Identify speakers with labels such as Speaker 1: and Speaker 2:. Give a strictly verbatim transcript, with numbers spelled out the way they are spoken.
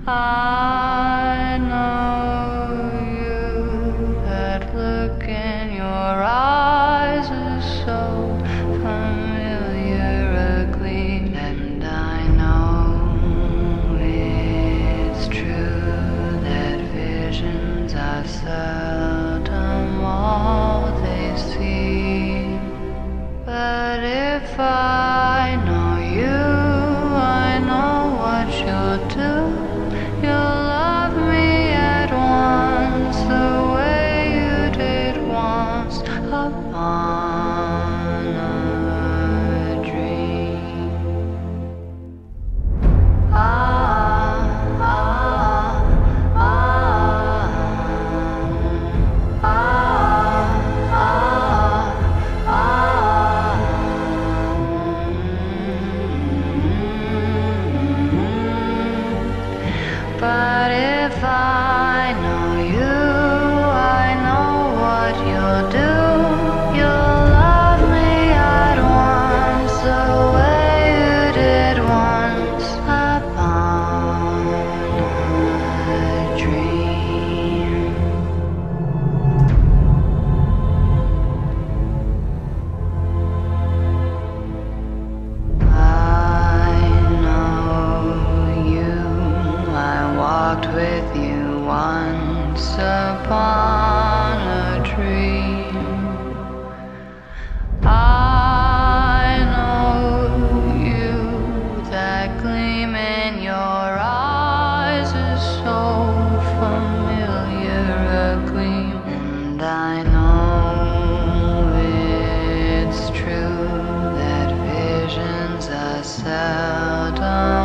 Speaker 1: I know you, that look in your eyes is so familiar, a gleam, and I know it's true that visions are seldom all they seem. But if I know you, I know what you'll do. You'll love me at once, the way you did once upon a dream. Ah, ah, ah, ah, ah, ah, ah. But if I know you, I know what you'll do. You'll love me at once, the way you did once upon a dream. I know you, I walked with you once upon a dream. I know you, that gleam in your eyes is so familiar, a gleam, and I know it's true that visions are seldom